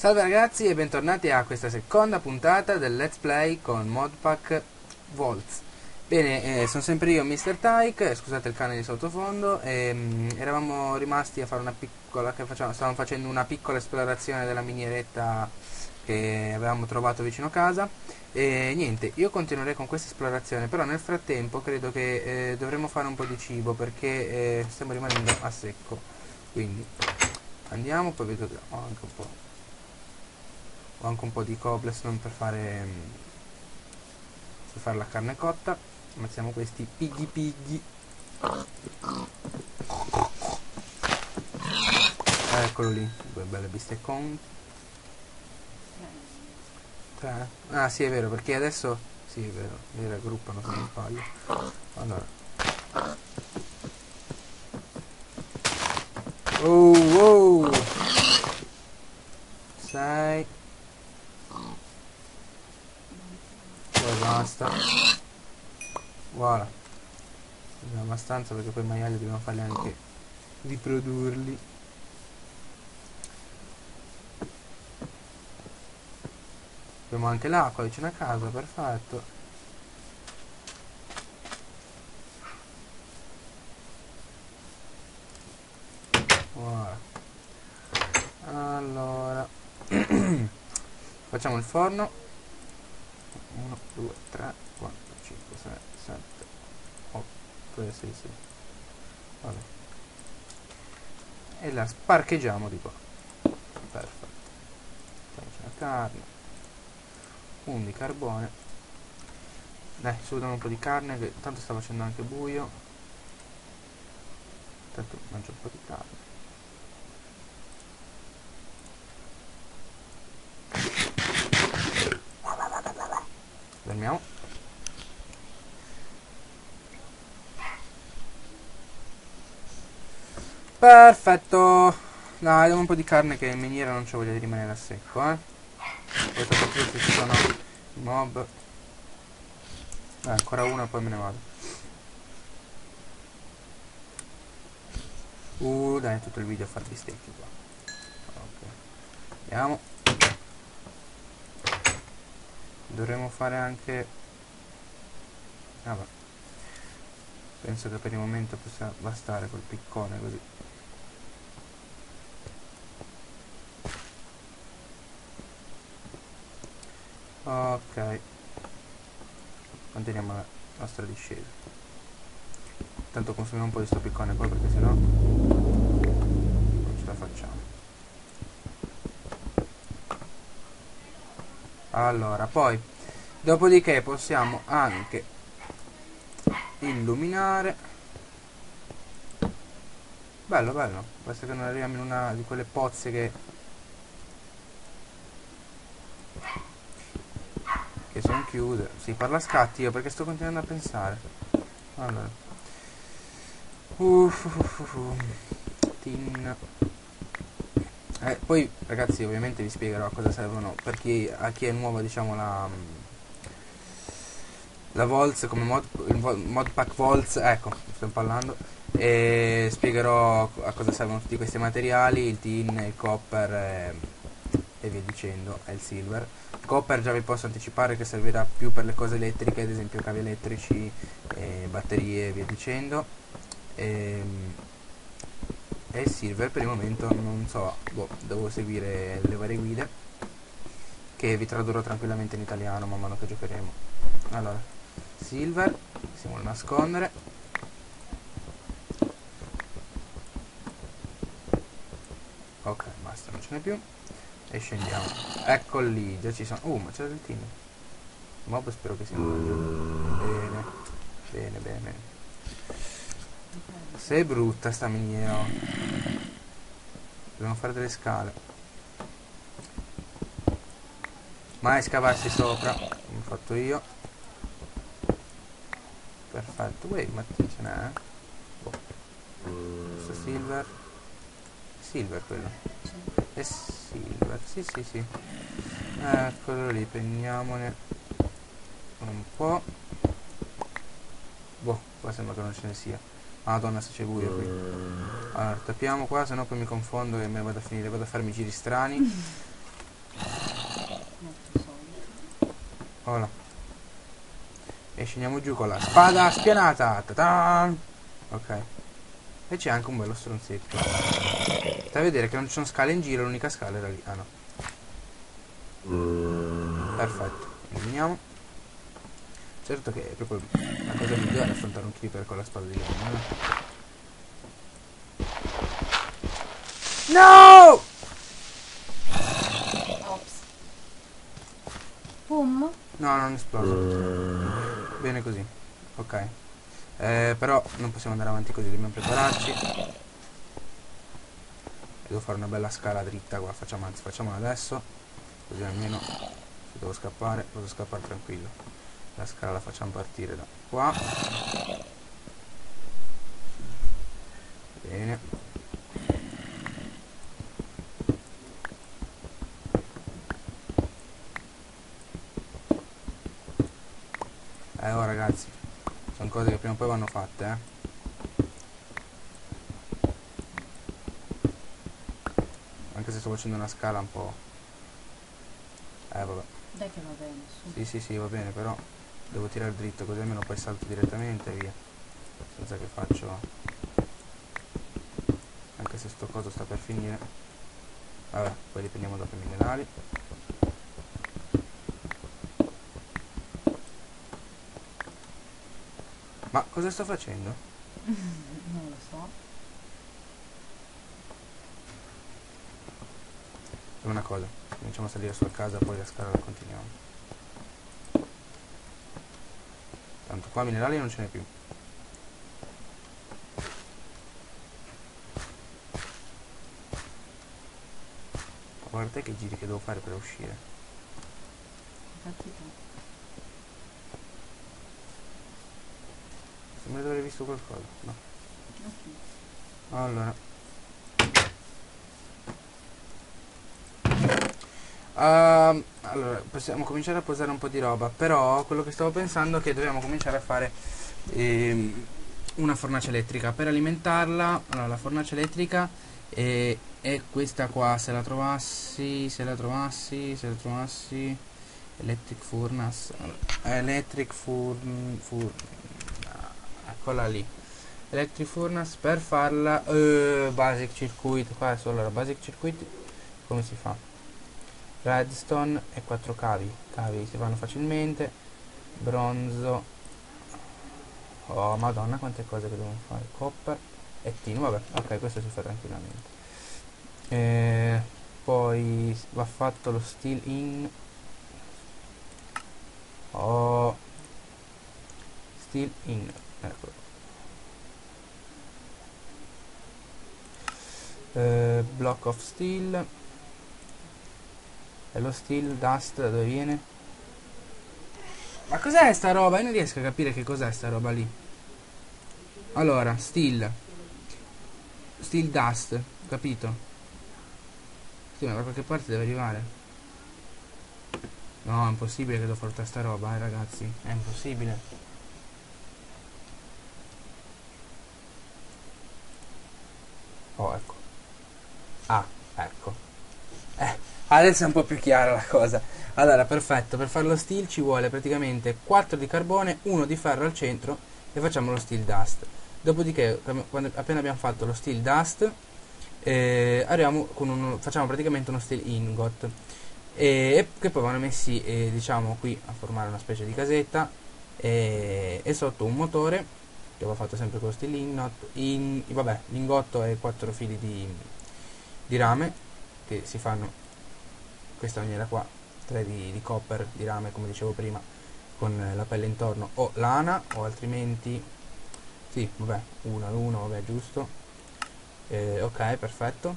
Salve ragazzi e bentornati a questa seconda puntata del Let's Play con Modpack Volts. Bene, sono sempre io, Mr. Tyke, scusate il cane di sottofondo, eravamo rimasti a fare una piccola, stavamo facendo una piccola esplorazione della minieretta che avevamo trovato vicino casa e niente, io continuerei con questa esplorazione, però nel frattempo credo che dovremmo fare un po' di cibo perché stiamo rimanendo a secco, quindi andiamo, poi vedo che ho anche un po' di cobblestone per fare la carne cotta. Mettiamo questi piggy. Eccolo lì, due belle bisteccon. Ah sì, è vero, perché adesso sì, è vero, li raggruppano se non sbaglio. Allora, oh 6, poi basta, voilà, abbiamo abbastanza perché poi i maiali dobbiamo farli anche riprodurli. Abbiamo anche l'acqua vicino a casa, perfetto. Voilà. Allora facciamo il forno. 1 2 3 4 5 6 7 8 sì. Vabbè. E la sparcheggiamo di qua. Perfetto. Mettiamoci la carne, un di carbone. Dai, subito un po' di carne che tanto sta facendo anche buio. Tanto mangio un po' di carne. Fermiamo. Perfetto. Dai, diamo un po' di carne che in miniera non c'ho voglia di rimanere a secco, Poi soprattutto ci sono i mob. Ancora una e poi me ne vado. Dai, tutto il video a fare bistecche qua. Ok. Andiamo. Dovremmo fare anche... vabbè. Penso che per il momento possa bastare col piccone così. Ok. Continuiamo la nostra discesa. Tanto consumiamo un po' di sto piccone qua perché sennò non ce la facciamo. Allora, poi dopodiché possiamo anche illuminare. Bello, basta che non arriviamo in una di quelle pozze che sono chiuse. Si parla a scatti io perché sto continuando a pensare. Allora, tin. Poi ragazzi ovviamente vi spiegherò a cosa servono per a chi è nuovo, diciamo, la Volts come modpack Volts, ecco, sto parlando, e spiegherò a cosa servono tutti questi materiali, il tin, il copper e via dicendo, e il silver. Il copper già vi posso anticipare che servirà più per le cose elettriche, ad esempio cavi elettrici, batterie e via dicendo, e il silver per il momento non so, devo seguire le varie guide che vi tradurrò tranquillamente in italiano man mano che giocheremo. Allora, silver, possiamo nascondere. Ok, basta, non ce n'è più. E scendiamo. Ecco lì, già ci sono. Ma c'è del tino. Mob spero che si mangia. Bene. Se è brutta sta miniera. Dobbiamo fare delle scale. Mai scavarsi sopra, come ho fatto io. Perfetto, ma ce n'è? Questo silver quello. È silver, sì. Eccolo lì, prendiamone un po'. Qua sembra che non ce ne sia. Madonna se c'è buio qui. Allora, tappiamo qua, sennò poi mi confondo e me vado a finire, vado a farmi giri strani. Ora. E scendiamo giù con la spada spianata. Ta-tan! Ok. E c'è anche un bello stronzetto. Stai a vedere che non ci sono scale in giro, l'unica scala era lì. Ah no. Perfetto. Eliminiamo. Certo che è proprio la cosa migliore affrontare un creeper con la spada di legno. No! Ops. Boom. No, non è esploso. Bene così. Ok. Però non possiamo andare avanti così, dobbiamo prepararci. Devo fare una bella scala dritta qua, facciamola adesso. Così almeno se devo scappare, posso scappare tranquillo. La scala la facciamo partire da qua. Bene. Oh ragazzi, sono cose che prima o poi vanno fatte, Anche se sto facendo una scala un po'. Vabbè. Dai che va bene, su. Sì, va bene, però devo tirare dritto così almeno poi salto direttamente e via. Senza che faccio. Anche se sto coso sta per finire. Vabbè, poi li prendiamo dopo i minerali. Ma cosa sto facendo? Non lo so. È una cosa, cominciamo a salire sulla casa, poi la scala la continuiamo. Tanto qua minerali non ce n'è più. Guarda te che giri che devo fare per uscire. Capito? Sembra di aver visto qualcosa. No. Ok. Allora. Allora, possiamo cominciare a posare un po' di roba, però quello che stavo pensando è che dobbiamo cominciare a fare una fornace elettrica. Per alimentarla, allora la fornace elettrica è questa qua, se la trovassi, electric furnace, eccola lì. Electric furnace per farla, basic circuit, qua è solo la basic circuit, come si fa? Redstone e 4 cavi si fanno facilmente. Bronzo, oh madonna quante cose che dobbiamo fare. Copper e tin, vabbè, ok, questo si fa tranquillamente. Poi va fatto lo steel in, steel in, ecco. Block of steel. E lo steel dust da dove viene? Ma cos'è sta roba? Io non riesco a capire che cos'è sta roba lì. Allora, steel dust, capito? Sì, ma da qualche parte deve arrivare. No, è impossibile che devo fare tutta sta roba, ragazzi. È impossibile. Oh, ecco. Ah, ecco. Adesso è un po' più chiara la cosa. Allora, perfetto, per fare lo steel ci vuole praticamente 4 di carbone, 1 di ferro al centro e facciamo lo steel dust. Dopodiché, appena abbiamo fatto lo steel dust, facciamo praticamente uno steel ingot e che poi vanno messi diciamo qui a formare una specie di casetta e sotto un motore che va fatto sempre con lo steel vabbè, lingotto e 4 fili di rame che si fanno in questa maniera qua, 3 di copper di rame come dicevo prima con la pelle intorno o lana o altrimenti sì, vabbè, uno all'uno, vabbè, giusto. Ok, perfetto.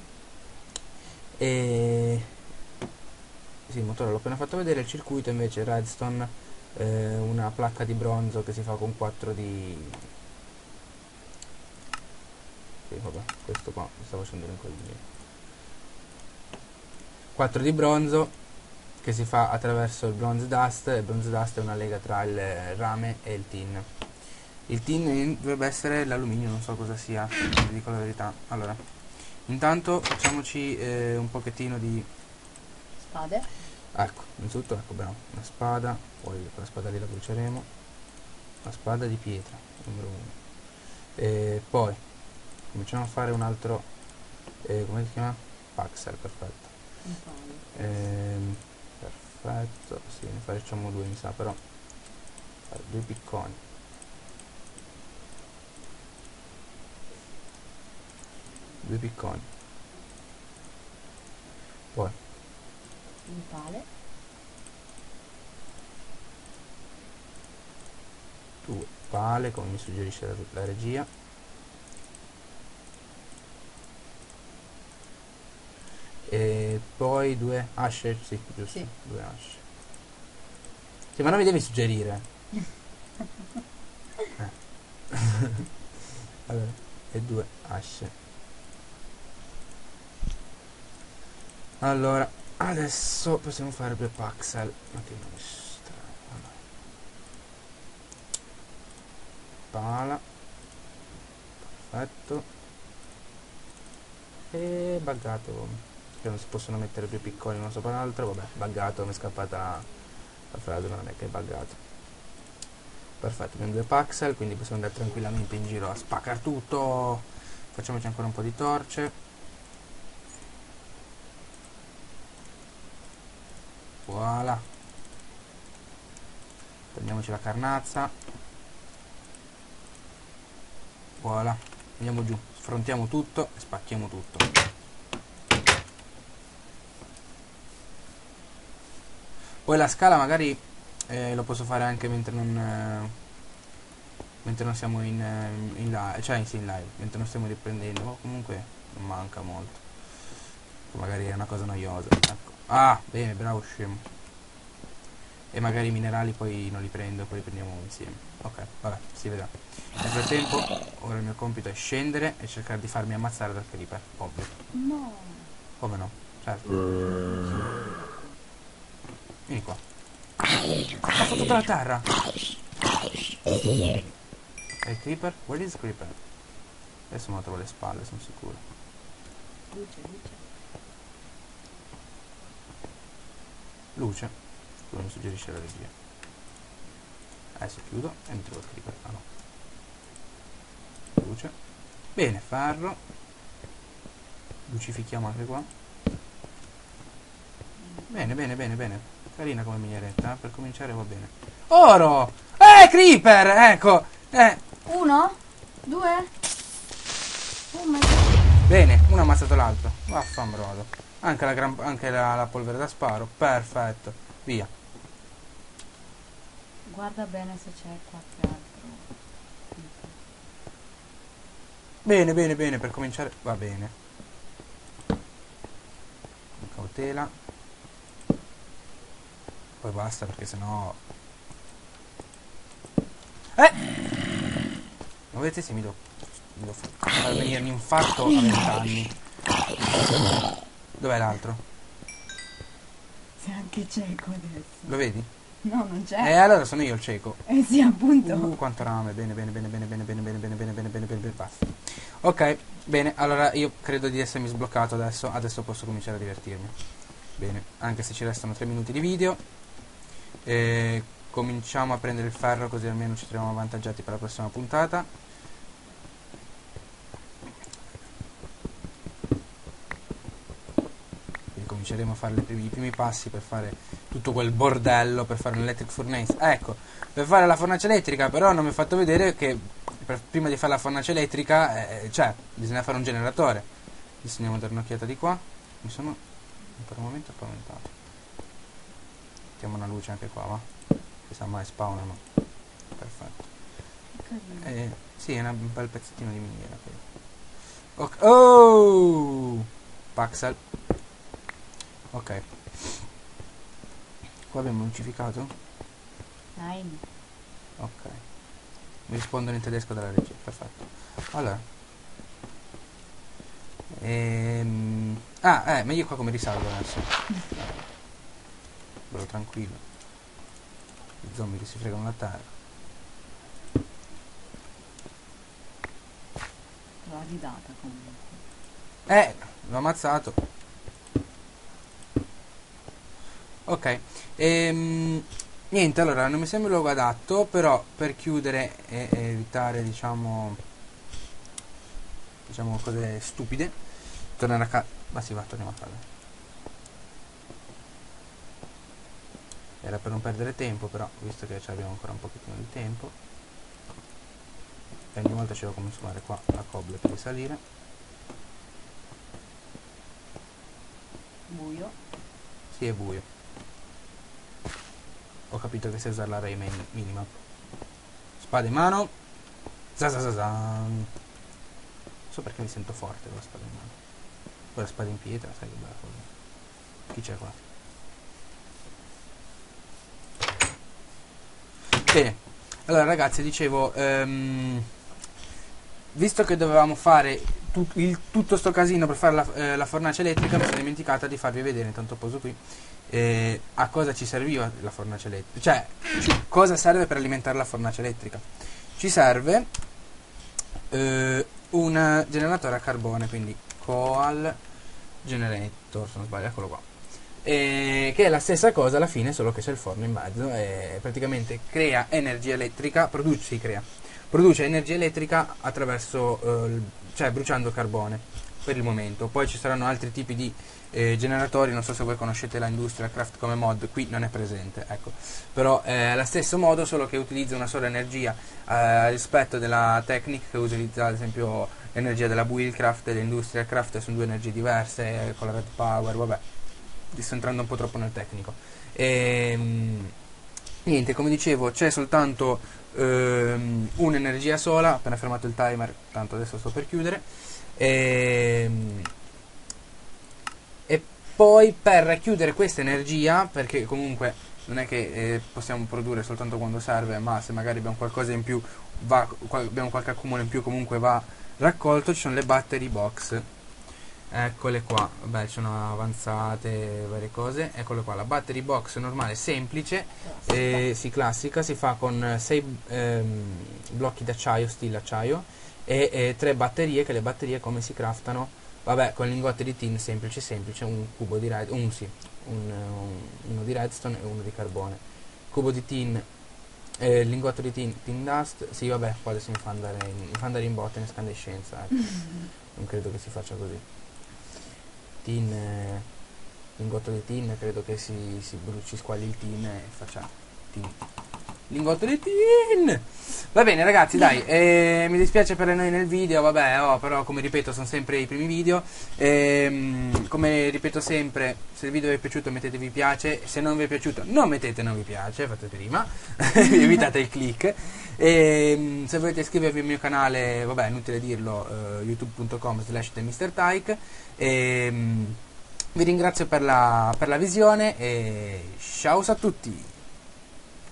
E sì, il motore l'ho appena fatto vedere, il circuito invece redstone, una placca di bronzo che si fa con 4 di... Sì, vabbè, questo qua mi sta facendo l'incoglionire. 4 di bronzo che si fa attraverso il bronze dust, e il bronze dust è una lega tra il rame e il tin. Il tin dovrebbe essere l'alluminio, non so cosa sia, vi dico la verità. Allora, intanto facciamoci un pochettino di Spade? Ecco, innanzitutto ecco, abbiamo una spada, poi quella spada lì la bruceremo, una spada di pietra, numero 1. E poi cominciamo a fare un altro, come si chiama? Paxel, perfetto. Un paio. Perfetto, sì, ne facciamo 2 mi sa, però fare 2 picconi. 2 picconi. Poi Un pale. 2 pale, come mi suggerisce la regia. E poi 2 asce, sì, giusto, Sì. 2 asce. Sì, ma non mi devi suggerire. Allora, e 2 asce. Allora, adesso possiamo fare 2 pixel. Ma che nome strano. Allora. Pala. Perfetto. E buggato. Che non si possono mettere 2 piccoli uno sopra l'altro. Vabbè, buggato, mi è scappata la frase, ma non è che è buggato. Perfetto, abbiamo 2 pixel, quindi possiamo andare tranquillamente in giro a spaccare tutto. Facciamoci ancora un po' di torce. Voilà. Prendiamoci la carnazza. Voilà. Andiamo giù, sfrontiamo tutto e spacchiamo tutto. Poi la scala magari lo posso fare anche mentre non siamo in live, cioè sì, in live, mentre non stiamo riprendendo, ma comunque non manca molto. Magari è una cosa noiosa. Ecco. Ah, bene, bravo scemo. E magari i minerali poi non li prendo, poi li prendiamo insieme. Ok, vabbè, si vedrà. Nel frattempo, ora il mio compito è scendere e cercare di farmi ammazzare dal creeper. Ovvio. No. Come no? Certo. Vieni qua. Ho fatto tutta la terra. E il creeper? Where is creeper? Adesso me lo trovo alle spalle, sono sicuro. Luce, luce. Luce. Come mi suggerisce la regia. Adesso chiudo e mi trovo il creeper. Ah no. Luce. Bene, ferro. Lucifichiamo anche qua. Bene, bene, bene, bene. Carina come mineretta, per cominciare va bene. Oro! Creeper! Ecco! 1, 2. Oh my god. Bene, uno ha ammazzato l'altro. Vaffanbrodo. Anche la polvere da sparo. Perfetto. Via. Guarda bene se c'è qualche altro. Bene, bene, bene, per cominciare va bene. Con cautela. Poi basta perché sennò... Ma vedete se mi devo far venire un infarto a 20 anni. Dov'è l'altro? Sei anche cieco adesso. Lo vedi? No, non c'è. Allora sono io il cieco. Sì, appunto. Quanto rame, bene, bene, bene, bene, bene, bene, bene, bene, bene, bene, bene, bene, basta. Ok, bene, allora io credo di essermi sbloccato adesso posso cominciare a divertirmi. Bene, anche se ci restano 3 minuti di video. Cominciamo a prendere il ferro così almeno ci troviamo avvantaggiati per la prossima puntata. Quindi cominceremo a fare i primi passi per fare tutto quel bordello, per fare un electric furnace. Ecco, per fare la fornace elettrica però non mi ha fatto vedere che prima di fare la fornace elettrica cioè bisogna fare un generatore. Adesso andiamo a dare un'occhiata di qua. Mi sono per un momento spaventato. Mettiamo una luce anche qua, va? Chissà mai spawnano. Perfetto. Sì, è un bel pezzettino di miniera. Okay. Oh! Paxel. Ok. Qua abbiamo lucificato? Nein. Ok. Mi rispondono in tedesco dalla regia. Perfetto. Allora. Ma io qua come risalgo adesso? Bello tranquillo. I zombie che si fregano la terra. L'ho ridata comunque. L'ho ammazzato. Ok. Niente, allora non mi sembra il luogo adatto, però per chiudere e evitare diciamo cose stupide, tornare a casa. Ma sì, va, torniamo a casa. Era per non perdere tempo, però visto che abbiamo ancora un pochettino di tempo, e ogni volta ci devo consumare qua la cobble per risalire. Buio. Sì, è buio. Ho capito che sai usare la Rayman minimap. Spada in mano. Zazazazan. Non so perché mi sento forte con la spada in mano. Poi la spada in pietra, sai che bella cosa. Chi c'è qua? Bene. Allora ragazzi, dicevo, visto che dovevamo fare tutto sto casino per fare la fornace elettrica, mi sono dimenticata di farvi vedere, intanto poso qui, a cosa ci serviva la fornace elettrica, cioè cosa serve per alimentare la fornace elettrica. Ci serve un generatore a carbone, quindi coal generator, se non sbaglio, eccolo qua, che è la stessa cosa alla fine, solo che c'è il forno in mezzo e praticamente crea energia elettrica, produce energia elettrica attraverso cioè bruciando carbone per il momento. Poi ci saranno altri tipi di generatori, non so se voi conoscete la Industrial Craft come mod, qui non è presente, ecco. Però è allo stesso modo, solo che utilizza una sola energia rispetto della Technic, che utilizza ad esempio l'energia della Wheelcraft e l'Industrial Craft, sono due energie diverse con la Red Power, vabbè, sto entrando un po' troppo nel tecnico. Niente, come dicevo, c'è soltanto un'energia sola. Appena fermato il timer, tanto adesso sto per chiudere. E poi per chiudere questa energia, perché comunque non è che possiamo produrre soltanto quando serve, ma se magari abbiamo qualcosa in più, abbiamo qualche accumulo in più, comunque va raccolto. Ci sono le battery box. Eccole qua, vabbè, ci sono avanzate varie cose. Eccole qua, la battery box normale semplice, si classica, si fa con 6 blocchi d'acciaio, steel acciaio, e 3 batterie, che le batterie come si craftano? Vabbè, con lingotti di tin semplice, un cubo di uno di redstone e uno di carbone. Cubo di tin, lingotto di tin dust, sì vabbè, qua adesso mi fa andare in botte in escandescenza, ecco. Non credo che si faccia così. Lingotto di tin, credo che si bruci, squagli il tin e faccia tin. Lingotto di tin. Va bene ragazzi, dai, mi dispiace per noi nel video, vabbè, però come ripeto sono sempre i primi video, come ripeto sempre, se il video vi è piaciuto mettete mi piace, se non vi è piaciuto non mettete non mi piace, fate prima, evitate il click. Se volete iscrivervi al mio canale, vabbè, è inutile dirlo, youtube.com/TheMrTyke. Vi ringrazio per la visione e ciao a tutti.